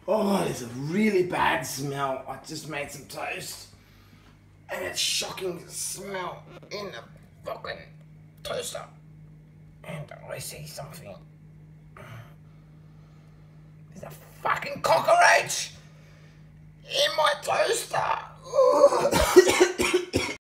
Oh, there's a really bad smell. I just made some toast. And it's shocking smell in the fucking toaster. And I see something. There's a fucking cockroach in my toaster.